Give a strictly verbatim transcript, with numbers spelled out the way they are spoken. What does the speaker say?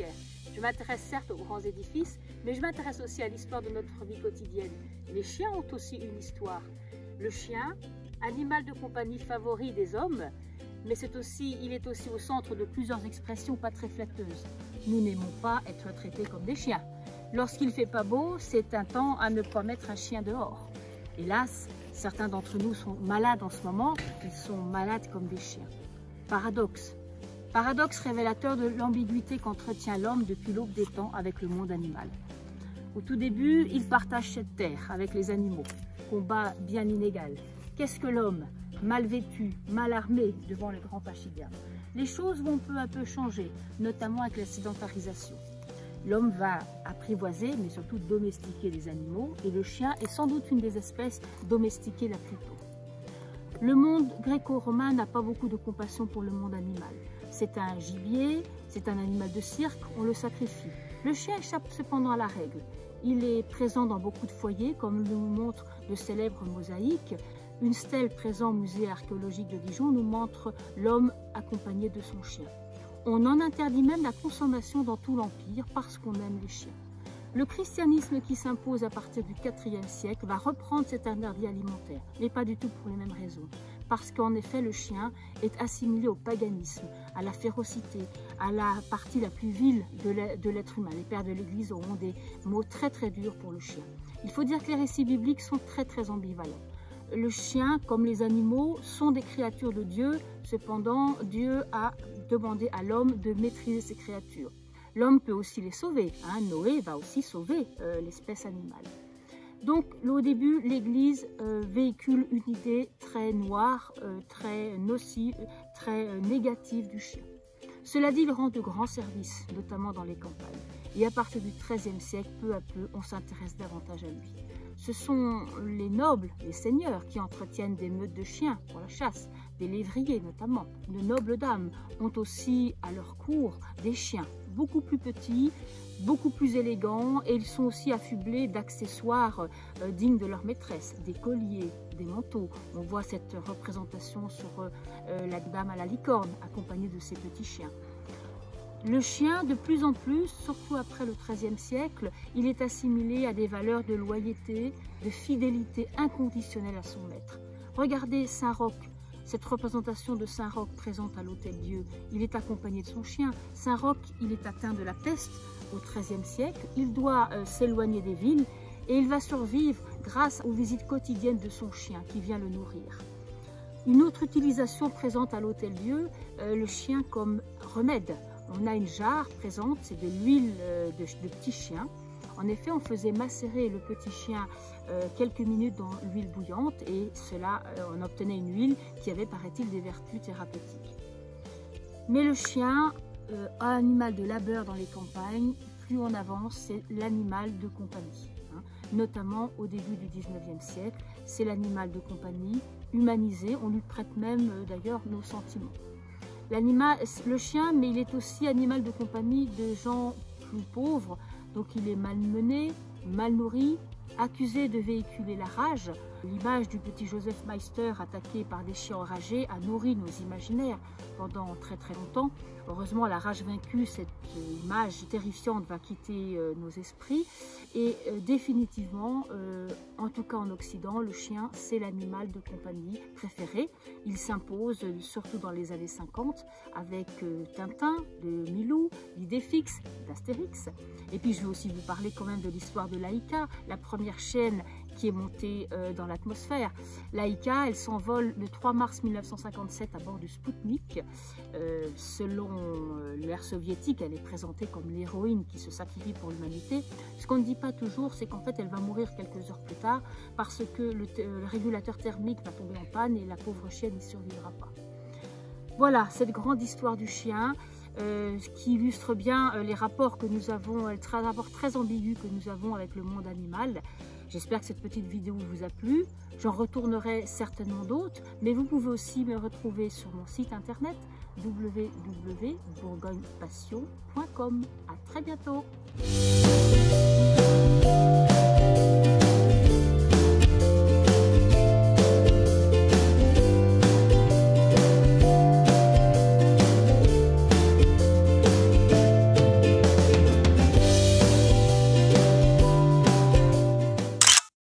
faire. Je m'intéresse certes aux grands édifices, mais je m'intéresse aussi à l'histoire de notre vie quotidienne. Les chiens ont aussi une histoire. Le chien, animal de compagnie favori des hommes, mais c'est aussi, il est aussi au centre de plusieurs expressions pas très flatteuses. Nous n'aimons pas être traités comme des chiens. Lorsqu'il ne fait pas beau, c'est un temps à ne pas mettre un chien dehors. Hélas, certains d'entre nous sont malades en ce moment, ils sont malades comme des chiens. Paradoxe. Paradoxe révélateur de l'ambiguïté qu'entretient l'homme depuis l'aube des temps avec le monde animal. Au tout début, il partage cette terre avec les animaux. Combat bien inégal. Qu'est-ce que l'homme? Mal vêtu, mal armé devant les grands pachydermes. Les choses vont peu à peu changer, notamment avec la sédentarisation. L'homme va apprivoiser, mais surtout domestiquer les animaux, et le chien est sans doute une des espèces domestiquées la plus tôt. Le monde gréco-romain n'a pas beaucoup de compassion pour le monde animal. C'est un gibier, c'est un animal de cirque, on le sacrifie. Le chien échappe cependant à la règle. Il est présent dans beaucoup de foyers, comme le montrent de célèbres mosaïques. Une stèle présente au musée archéologique de Dijon nous montre l'homme accompagné de son chien. On en interdit même la consommation dans tout l'Empire parce qu'on aime les chiens. Le christianisme qui s'impose à partir du quatrième siècle va reprendre cet interdit alimentaire, mais pas du tout pour les mêmes raisons. Parce qu'en effet, le chien est assimilé au paganisme, à la férocité, à la partie la plus vile de l'être humain. Les pères de l'Église auront des mots très très durs pour le chien. Il faut dire que les récits bibliques sont très très ambivalents. Le chien, comme les animaux, sont des créatures de Dieu. Cependant, Dieu a demandé à l'homme de maîtriser ces créatures. L'homme peut aussi les sauver. Hein. Noé va aussi sauver euh, l'espèce animale. Donc, au début, l'Église euh, véhicule une idée très noire, euh, très nocive, très euh, négative du chien. Cela dit, il rend de grands services, notamment dans les campagnes. Et à partir du treizième siècle, peu à peu, on s'intéresse davantage à lui. Ce sont les nobles, les seigneurs, qui entretiennent des meutes de chiens pour la chasse, des lévriers notamment. De nobles dames ont aussi à leur cour des chiens, beaucoup plus petits, beaucoup plus élégants, et ils sont aussi affublés d'accessoires euh, dignes de leur maîtresse, des colliers, des manteaux. On voit cette représentation sur euh, la dame à la licorne, accompagnée de ses petits chiens. Le chien, de plus en plus, surtout après le treizième siècle, il est assimilé à des valeurs de loyauté, de fidélité inconditionnelle à son maître. Regardez Saint-Roch, cette représentation de Saint-Roch présente à l'Hôtel-Dieu. Il est accompagné de son chien. Saint-Roch, il est atteint de la peste au treizième siècle. Il doit euh, s'éloigner des villes et il va survivre grâce aux visites quotidiennes de son chien qui vient le nourrir. Une autre utilisation présente à l'Hôtel-Dieu, euh, le chien comme remède. On a une jarre présente, c'est de l'huile de, de petit chien. En effet, on faisait macérer le petit chien euh, quelques minutes dans l'huile bouillante et cela, euh, on obtenait une huile qui avait, paraît-il, des vertus thérapeutiques. Mais le chien, euh, animal de labeur dans les campagnes, plus on avance, c'est l'animal de compagnie. Hein. Notamment au début du dix-neuvième siècle, c'est l'animal de compagnie humanisé. On lui prête même euh, d'ailleurs nos sentiments. L'animal, le chien, mais il est aussi animal de compagnie de gens plus pauvres, donc il est malmené, mal nourri, accusé de véhiculer la rage. L'image du petit Joseph Meister attaqué par des chiens enragés a nourri nos imaginaires pendant très très longtemps. Heureusement, la rage vaincue, cette image terrifiante va quitter euh, nos esprits. Et euh, définitivement, euh, en tout cas en Occident, le chien, c'est l'animal de compagnie préféré. Il s'impose euh, surtout dans les années cinquante avec euh, Tintin, de Milou, Idéfix, d'Astérix. Et puis je vais aussi vous parler quand même de l'histoire de Laïka, la première chienne qui est montée euh, dans l'atmosphère. Laïka, elle s'envole le trois mars mille neuf cent cinquante-sept à bord du Spoutnik. Euh, selon euh, l'ère soviétique, elle est présentée comme l'héroïne qui se sacrifie pour l'humanité. Ce qu'on ne dit pas toujours, c'est qu'en fait, elle va mourir quelques heures plus tard parce que le, le régulateur thermique va tomber en panne et la pauvre chienne n'y survivra pas. Voilà, cette grande histoire du chien. Euh, qui illustre bien euh, les rapports que nous avons, les euh, rapports très ambigus que nous avons avec le monde animal. J'espère que cette petite vidéo vous a plu. J'en retournerai certainement d'autres, mais vous pouvez aussi me retrouver sur mon site internet w w w point bourgogne passion point com. À très bientôt.